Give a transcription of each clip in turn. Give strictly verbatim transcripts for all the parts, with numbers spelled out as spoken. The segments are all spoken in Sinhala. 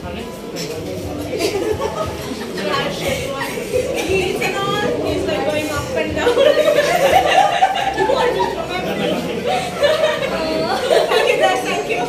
He's and all, he's like going up and down. Okay, that's thank you.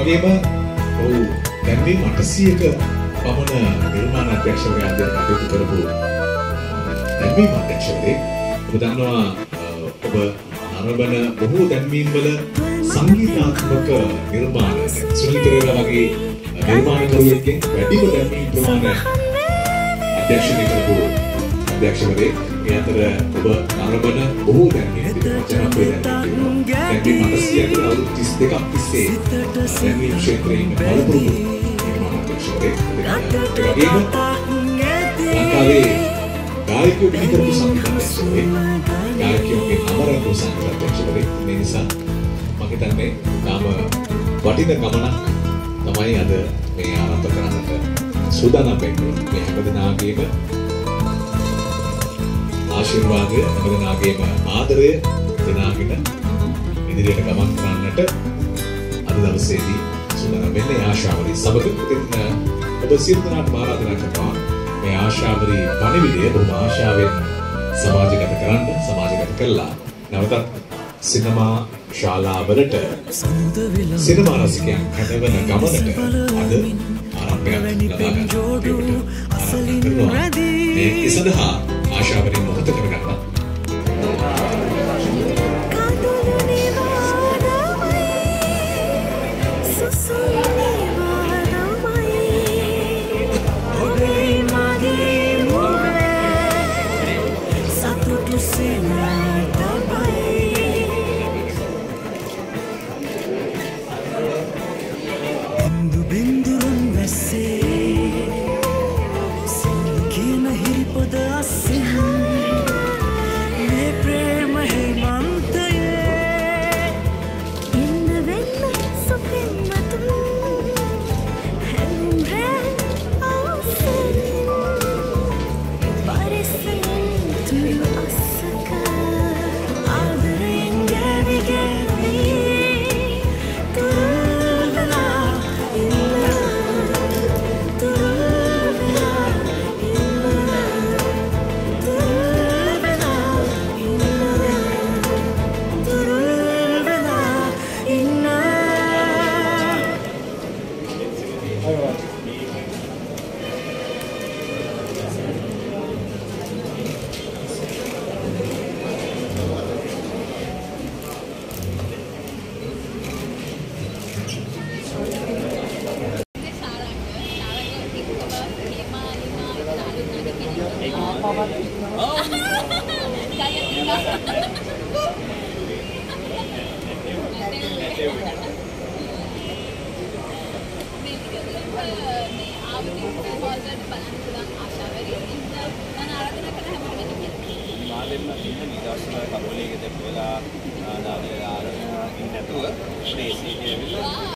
වගේම ඔහු දැන්වීම අටසියයක පමණ නිර්මාණ අධ්‍යක්ෂකයා දැන් කටයුතු කරපු දැන්වීම අධ්‍යක්ෂකයෙක්. ඔබ දන්නවා ඔබ අරබන බොහෝ දැන්වීම් වල සංගීතාත්මක නිර්මාණ සුනිල් පෙරේරා වගේ නිර්මාණකරුවෙක්ගෙන් වැඩිම දැන්වීම් ප්‍රමාණය අධ්‍යක්ෂණය කරපු අධ්‍යක්ෂකයෙක්. ඒ අතර ඔබ අරබන බොහෝ දැන්වීම් ජනප්‍රිය දැන්වීම් දැන්වීම් අටසියයක අවුරුදු තිස් දෙකක් තිස්සේ දැන්වීම් ක්ෂේත්‍රයේ බලපුරුදු නිර්මාණ අධ්‍යක්ෂකයෙක්. ඒ වගේම ලංකාවේ ගායකයෝ බිහි කරපු සංගීතඥයෙක්. ගායකයෝගේ අමරණීය සංගීතඥයෙක්. මේ නිසා මම හිතන්නේ තාම වටින ගමනක් තමයි අද මේ ආරම්භ කරන්නට සූදානම් වෙන්නේ. මේ හැමදෙනාගේම ආශිර්වාදය, හැමදෙනාගේම ආදරය දෙනාගෙන ඉදිරියට ගමන් කරන්නට අද දවසේදී සූදානම් වෙන්නේ ආශාවරී සමග. ඉතින් ඔබ සියලු දෙනාටම ආරාධනා කරනවා මේ ආශාවරී පණිවිඩය බොහොම ආශාවෙන් සමාජගත කරන්න, සමාජගත කළා නැවතත් සිනමා ශාලාවලට සිනමා රසිකයන් කැඳවන ගමනට අද ආරම්භයක් ලබා ගන්නවා. මේ සඳහා ආශාවරී මොහොත කරගන්න.